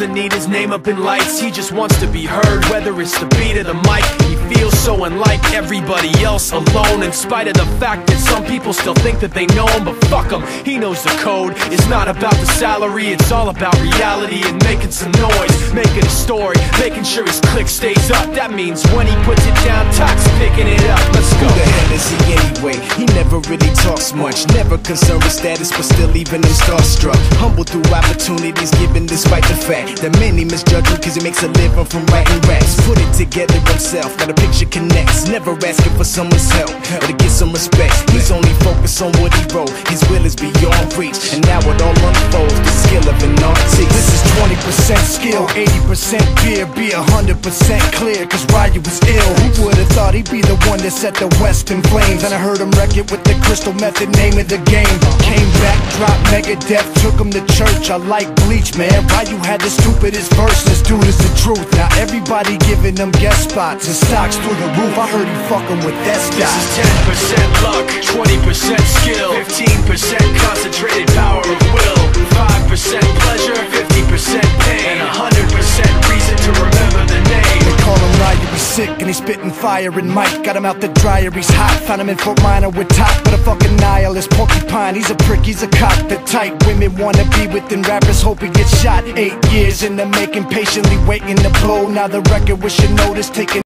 doesn't need his name up in lights. He just wants to be heard, whether it's the beat or the mic. He feels so unlike everybody else, alone, in spite of the fact that some people still think that they know him. But fuck him, he knows the code. It's not about the salary, it's all about reality and making some noise, making a story, making sure his click stays up. That means when he puts it down, Tox picking it up. Let's go. Who the hell is he anyway? He never really talks much, never concerned with status, but still even him starstruck. Humble through opportunities given despite the fact that many misjudge him cause he makes a living from writing raps. Put it together himself, now the picture connects. Never asking for someone's help or to get some respect. He's only focused on what he wrote. His will is beyond reach, and now it all unfolds, the skill of an artist. This is 20% skill, 80% fear. Be 100% clear, cause Ryu was ill. Who would've thought he'd be the one that set the West in flames? And I heard him wreck it with the Crystal Method, name of the game. Came back, dropped Megadeth, took him to church. I like Bleach, man. Ryu had the stupidest verse. This dude is the truth. Now everybody giving them guest spots and stocks through the roof. I heard he fucking with that stock. This is 10% luck, 20% skill, 15% concentrated power of will, 5% pleasure, 50% pain, and 100% reason to remember the name. They call him Ryu, he's sick and he's spitting fire. And Mike got him out the dryer, he's hot. Found him in Fort Minor with Top, but a fucking nihilist porcupine. He's a prick, he's a cock. The type women wanna be within, rappers hope he gets shot. 8 years in the making, patiently waiting to blow. Now the record with your notice taking